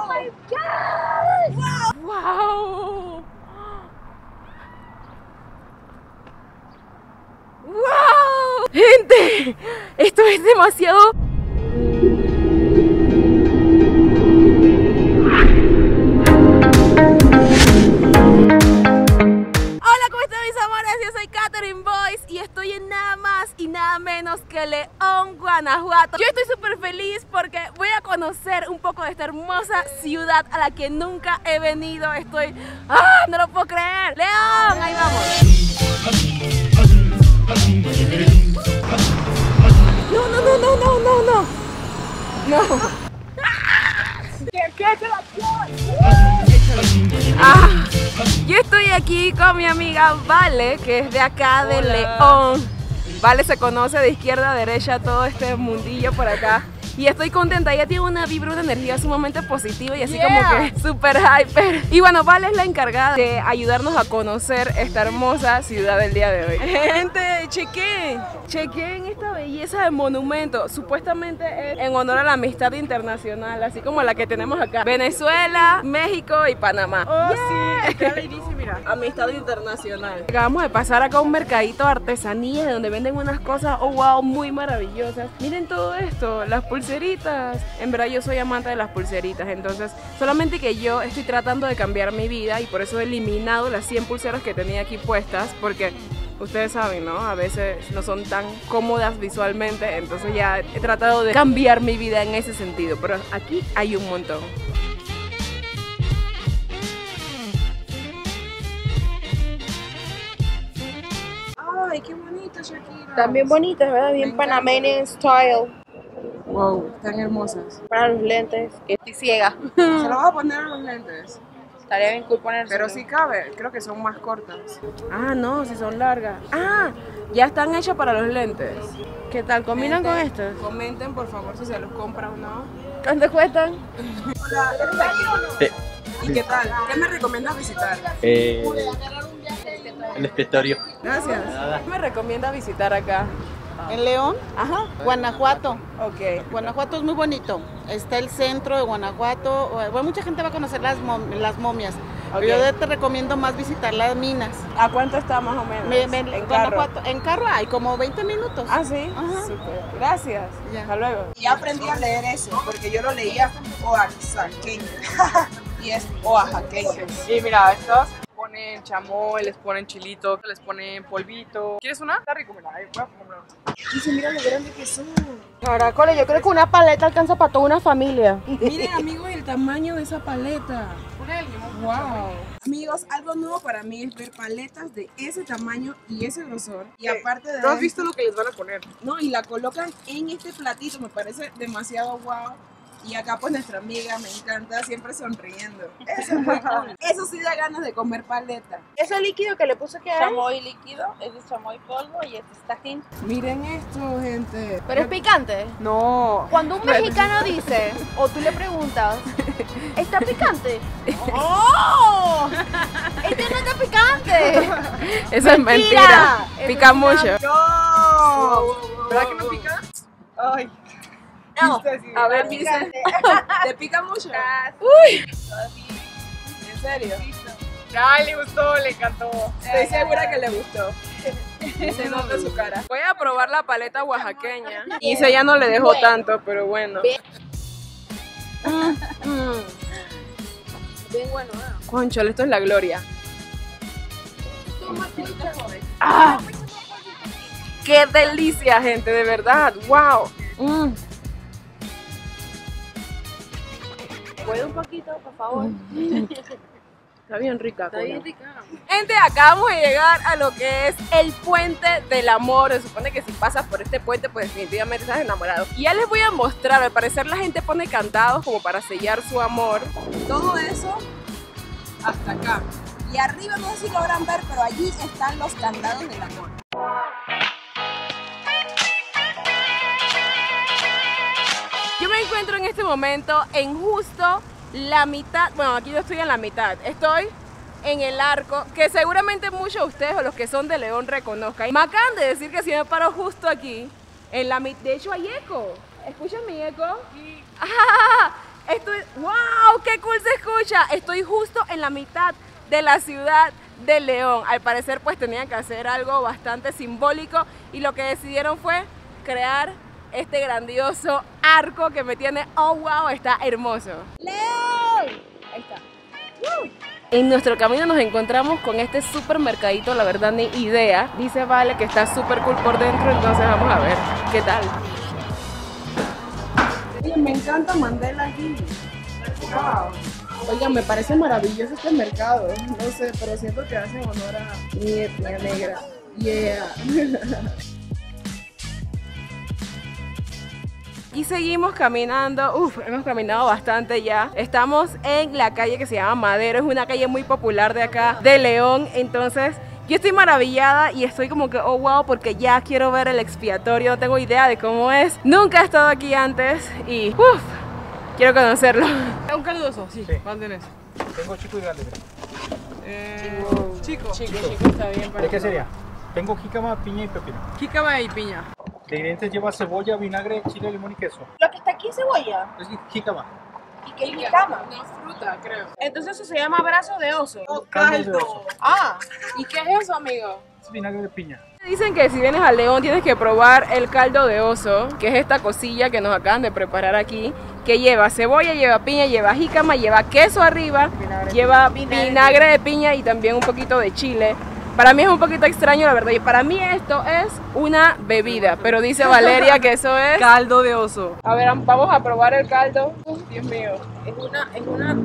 my God! ¡Wow! ¡Wow! Gente, esto es demasiado... Yo soy Catherine Boyce y estoy en nada más y nada menos que León, Guanajuato. Yo estoy súper feliz porque voy a conocer un poco de esta hermosa ciudad a la que nunca he venido. Estoy... ¡Ah! ¡No lo puedo creer! ¡León! ¡Ahí vamos! No, no, no, no, no, no, no. No. Ah, yo estoy aquí con mi amiga Vale, que es de acá de León. Vale se conoce de izquierda a derecha todo este mundillo por acá. Y estoy contenta, ella tiene una vibra, una energía sumamente positiva y así como que súper hyper. Y bueno, Vale es la encargada de ayudarnos a conocer esta hermosa ciudad del día de hoy. Gente, chequen esta belleza de monumento. Supuestamente es en honor a la amistad internacional, así como la que tenemos acá. Venezuela, México y Panamá. Oh, sí, acá le dice, mira, amistad internacional. Acabamos de pasar acá a un mercadito de artesanías donde venden unas cosas, oh wow, muy maravillosas. Miren todo esto, las pulseritas. En verdad yo soy amante de las pulseritas, entonces solamente que yo estoy tratando de cambiar mi vida y por eso he eliminado las 100 pulseras que tenía aquí puestas, porque ustedes saben, ¿no? A veces no son tan cómodas visualmente, entonces ya he tratado de cambiar mi vida en ese sentido, pero aquí hay un montón. Ay, qué bonita, Shakira. También bonitas, ¿verdad? Bien panameña style. Wow, están hermosas. Para los lentes. Estoy ciega. ¿Se lo vas a poner a los lentes? Estaría bien cool ponerse. Pero sí cabe, creo que son más cortas. Ah, no, si son largas. Ah, ya están hechas para los lentes. ¿Qué tal? ¿Combinan con estos? Comenten por favor si se los compran o no. ¿Cuánto cuestan? Hola, ¿eres de aquí? Sí. ¿Y qué tal? ¿Qué me recomiendas visitar? El escritorio. Gracias. ¿Qué me recomiendas visitar acá? En León, Ajá. Guanajuato. Ok. Guanajuato es muy bonito. Está el centro de Guanajuato. Bueno, mucha gente va a conocer las momias. Okay. Yo te recomiendo más visitar las minas. ¿A cuánto está más o menos? En Guanajuato, en carro hay como 20 minutos. Ah, sí. Ajá. Súper. Gracias. Ya. Hasta luego. Ya aprendí a leer eso, porque yo lo leía oaxaqueño y es oaxaqueño. Y mira, estos ponen chamoy, les ponen chilito, les ponen polvito. ¿Quieres una? Está rico, mira, ahí voy a comprar una. Dice, mira lo grande que son. Caracoles, yo creo que una paleta alcanza para toda una familia. Miren, amigos, el tamaño de esa paleta. Wow. Amigos, algo nuevo para mí es ver paletas de ese tamaño y ese grosor. Y aparte de ¿No has visto lo que les van a poner? no, y la colocan en este platito, me parece demasiado guau. Y acá pues nuestra amiga me encanta, siempre sonriendo. Eso es muy cool. Eso sí da ganas de comer paleta. Ese líquido que le puse que es Chamoy líquido, este es chamoy polvo y este es tajín. Miren esto, gente. Pero es picante. No. Cuando un mexicano dice, o tú le preguntas, ¿está picante? ¡Oh! ¡Este no está picante! Eso es mentira. Eso Pica es una- mucho. ¡No! ¿Verdad que no pica? Ay, No. A ver, dice. ¿Te pica mucho? ¿En serio? Ay, le gustó, le encantó. estoy segura que le gustó. Se nota su cara. Voy a probar la paleta oaxaqueña. Y ella ya no le dejó tanto, pero bueno. Bien bueno, Conchole, esto es la gloria. ¡Ah! ¡Qué delicia, gente! De verdad. ¡Wow! ¿Puede un poquito, por favor? Está bien rica. Está bien rica. Gente, acabamos de llegar a lo que es el puente del amor. Se supone que si pasas por este puente, pues definitivamente estás enamorado. Y ya les voy a mostrar. Al parecer la gente pone candados como para sellar su amor. Todo eso hasta acá. Y arriba no sé si logran ver, pero allí están los candados del amor. Yo me encuentro en este momento en justo la mitad, bueno, aquí yo estoy en la mitad, estoy en el arco, que seguramente muchos de ustedes o los que son de León reconozcan. Me acaban de decir que si me paro justo aquí, en la mitad, de hecho hay eco, ¿escuchan mi eco? Sí. ¡Ah! Esto es, ¡wow! qué cool se escucha. Estoy justo en la mitad de la ciudad de León. Al parecer pues tenían que hacer algo bastante simbólico y lo que decidieron fue crear este grandioso arco que me tiene, oh wow, está hermoso. ¡León! Ahí está. En nuestro camino nos encontramos con este supermercadito, la verdad ni idea. Dice Vale que está súper cool por dentro, entonces vamos a ver qué tal. Oye, me encanta Mandela aquí. Wow. Oigan, me parece maravilloso este mercado. No sé, pero siento que hace honor a mi etnia negra. Yeah. Y seguimos caminando, hemos caminado bastante ya. Estamos en la calle que se llama Madero, es una calle muy popular de acá, de León. Entonces yo estoy maravillada y estoy como que, oh wow, porque ya quiero ver el expiatorio, no tengo idea de cómo es. Nunca he estado aquí antes y quiero conocerlo. Un caldoso, sí. ¿Cuál tenés? Tengo chico y grande. Chico. Chico está bien. ¿De qué sería? Tengo jícama, piña y pepino. Jícama y piña. De ingredientes lleva cebolla, vinagre, chile, limón y queso. Lo que está aquí es cebolla. Es jícama. ¿Y qué jícama? Una fruta, creo. Entonces eso se llama brazo de oso. Caldo de oso. Ah, ¿y qué es eso, amigo? Es vinagre de piña. Dicen que si vienes a León tienes que probar el caldo de oso, que es esta cosilla que nos acaban de preparar aquí, que lleva cebolla, lleva piña, lleva jícama, lleva queso arriba, lleva vinagre de piña y también un poquito de chile. Para mí es un poquito extraño, la verdad, y para mí esto es una bebida, pero dice Valeria que eso es Caldo de oso. A ver, vamos a probar el caldo. Dios mío. Es una...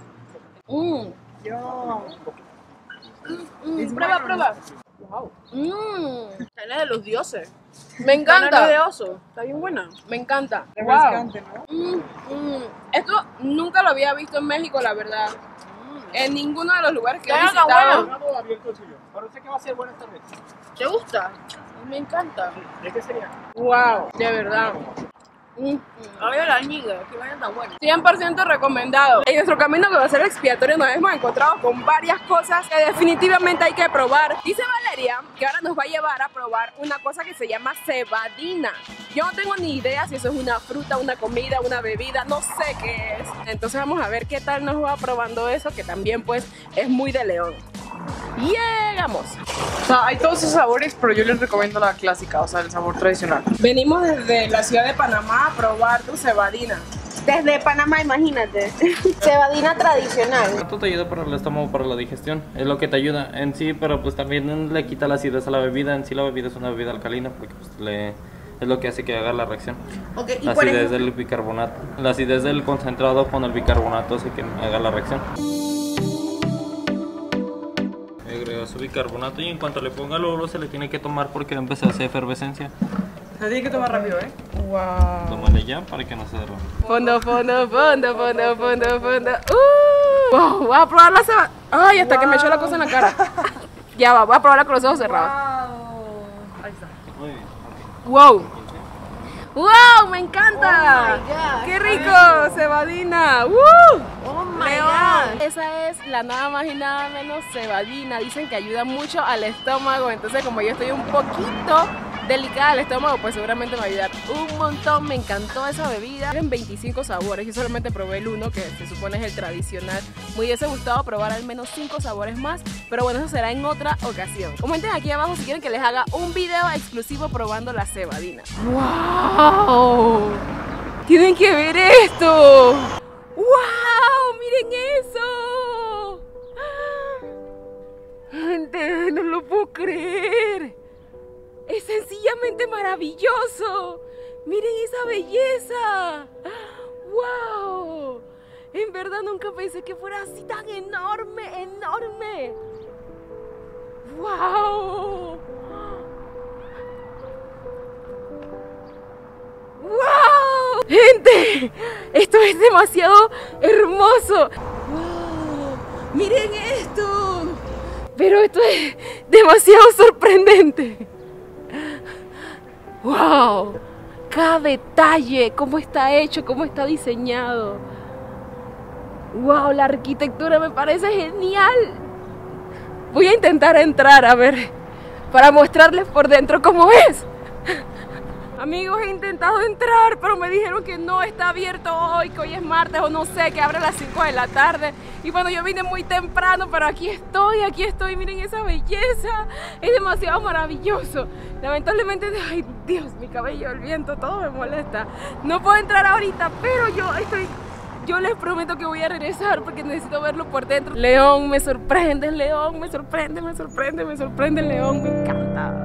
Prueba. Wow. Carne de los dioses. Me encanta. Carne de oso. Está bien buena. Me encanta. Refrescante, ¿no? Esto nunca lo había visto en México, la verdad. En ninguno de los lugares que he Claro, visitado. Todo abierto el suyo. Parece que va a ser buena esta vez. ¿Te gusta? Me encanta. ¿De qué sería? Wow, de verdad. A ver, la niga, que vayan tan buenos. 100% recomendado. En nuestro camino que va a ser el expiatorio nos hemos encontrado con varias cosas que definitivamente hay que probar. Dice Valeria que ahora nos va a llevar a probar una cosa que se llama cebadina. Yo no tengo ni idea si eso es una fruta, una comida, una bebida, no sé qué es. Entonces vamos a ver qué tal nos va probando eso, que también pues es muy de León. Llegamos. O sea, hay todos esos sabores, pero yo les recomiendo la clásica, o sea, el sabor tradicional. Venimos desde la ciudad de Panamá a probar tu cebadina. Desde Panamá, imagínate. Cebadina tradicional. Esto te ayuda para el estómago, para la digestión, es lo que te ayuda en sí, pero pues también le quita la acidez a la bebida. En sí la bebida es una bebida alcalina porque pues, es lo que hace que haga la reacción. Okay, La acidez del bicarbonato, la acidez del concentrado con el bicarbonato hace que haga la reacción. Agrega su bicarbonato y en cuanto le ponga luego se le tiene que tomar porque va a empezar a hacer efervescencia. Se tiene que tomar rápido, ¿eh? Wow. Tómale ya para que no se derrame. Fondo. Wow, voy a probar la cebadina. Ay, hasta que me echó la cosa en la cara. Ya va, voy a probarla con los ojos cerrados. Ahí está. Muy bien. Wow. ¡Wow! ¡Me encanta! Oh my God. ¡Qué rico! ¡Cebadina! ¡Woo! Oh my León. God. Esa es la nada más y nada menos cebadina. Dicen que ayuda mucho al estómago. Entonces, como yo estoy un poquito delicada al estómago, pues seguramente me va a ayudar un montón. Me encantó esa bebida. Tienen 25 sabores. Yo solamente probé el uno, que se supone es el tradicional. Me hubiese gustado probar al menos 5 sabores más, pero bueno, eso será en otra ocasión. Comenten aquí abajo si quieren que les haga un video exclusivo probando la cebadina. ¡Wow! ¡Tienen que ver esto! ¡Wow! ¡Miren eso! Gente, no lo puedo creer. Es sencillamente maravilloso. Miren esa belleza. ¡Wow! En verdad nunca pensé que fuera así tan enorme, enorme. ¡Wow! ¡Wow! Gente, esto es demasiado hermoso. ¡Wow! Miren esto. Pero esto es demasiado sorprendente. ¡Wow! Cada detalle, cómo está hecho, cómo está diseñado. ¡Wow! La arquitectura me parece genial. Voy a intentar entrar a ver, para mostrarles por dentro cómo es. Amigos, he intentado entrar, pero me dijeron que no está abierto hoy, que hoy es martes o no sé, que abre a las 5 de la tarde. Y bueno, yo vine muy temprano, pero aquí estoy, miren esa belleza. Es demasiado maravilloso. Lamentablemente, ay Dios, mi cabello, el viento, todo me molesta. No puedo entrar ahorita, pero yo les prometo que voy a regresar porque necesito verlo por dentro. León, me sorprende, León, me sorprende León, me encanta.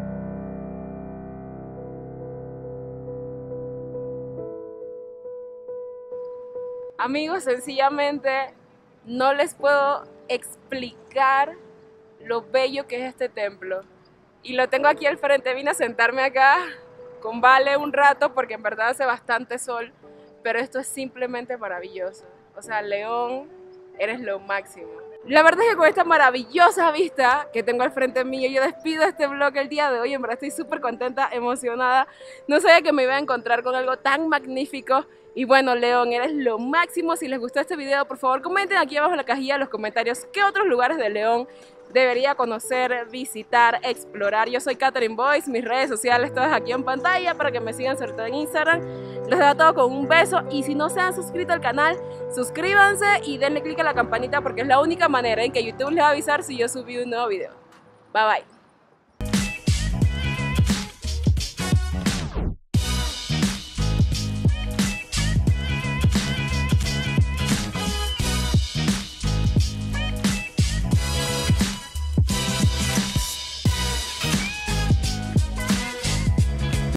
Amigos, sencillamente no les puedo explicar lo bello que es este templo. Y lo tengo aquí al frente, vine a sentarme acá con Vale un rato porque en verdad hace bastante sol. Pero esto es simplemente maravilloso. O sea, León, eres lo máximo. La verdad es que con esta maravillosa vista que tengo al frente mío, yo despido este vlog el día de hoy. En verdad estoy súper contenta, emocionada. No sabía que me iba a encontrar con algo tan magnífico. Y bueno, León, eres lo máximo. Si les gustó este video, por favor comenten aquí abajo en la cajilla de los comentarios qué otros lugares de León debería conocer, visitar, explorar. Yo soy Catherine Boyce, mis redes sociales todas aquí en pantalla para que me sigan, sobre todo en Instagram. Les dejo todo con un beso y si no se han suscrito al canal, suscríbanse y denle click a la campanita porque es la única manera en que YouTube les va a avisar si yo subí un nuevo video. Bye bye.